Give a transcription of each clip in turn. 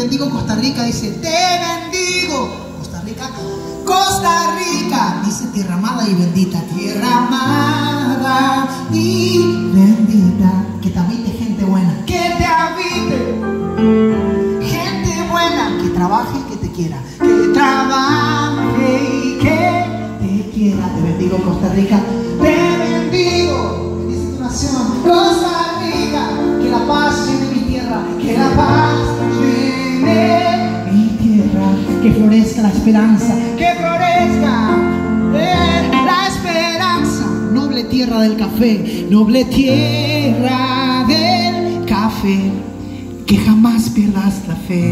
bendigo Costa Rica dice, te bendigo Costa Rica. Costa Rica dice tierra amada y bendita, tierra amada y bendita. Que te habite gente buena, que te habite gente buena, que trabaje y que te quiera, que trabaje y que te quiera. Te bendigo Costa Rica, te bendigo, bendice tu nación Costa Rica, que la paz llene mi tierra, que la paz llene mi tierra, que florezca la esperanza, que florezca la esperanza. Noble tierra del café, noble tierra del café, que jamás pierdas la fe.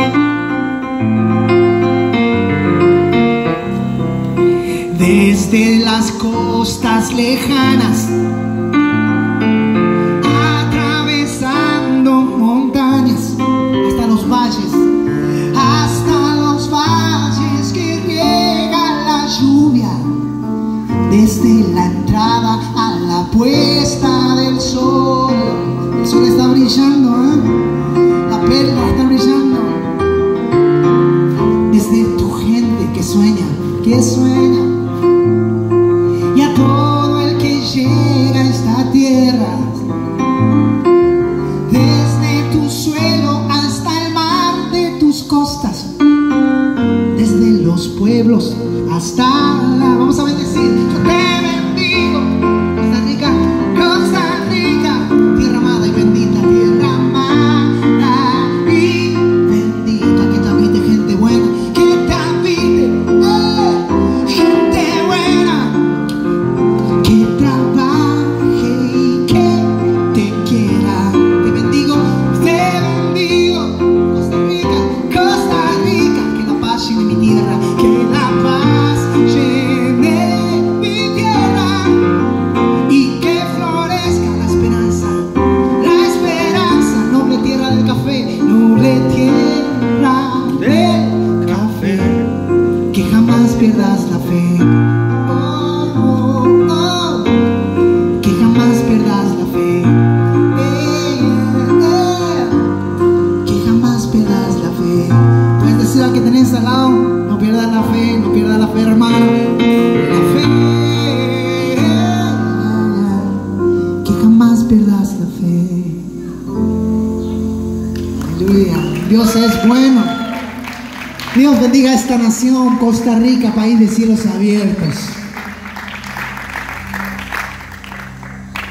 Desde las costas lejanas, atravesando montañas, hasta los valles que riega la lluvia, desde la entrada a la puesta del sol. El sol está brillando, la perla está brillando. Desde tu gente que sueña, y a todo el que llega a esta tierra, desde tu suelo hasta el mar de tus costas, desde los pueblos hasta la... Vamos a bendecir. Yo te bendigo Costa Rica, tierra amada y bendita, tierra amada y bendita. Que te habite gente buena, que te habite gente buena, que trabaje y que te quiera. Te bendigo Costa Rica, que la paz llene mi tierra, que la paz llene mi tierra, y que florezca la esperanza, noble tierra del café, noble tierra del café, que jamás pierdas la fe. Que jamás pierdas la fe, que jamás pierdas la fe. Puedes decir al que tenés al lado, no pierdas la fe, no pierdas la fe, hermano. La fe, que jamás pierdas la fe. Aleluya. Dios es bueno. Dios bendiga a esta nación, Costa Rica, país de cielos abiertos.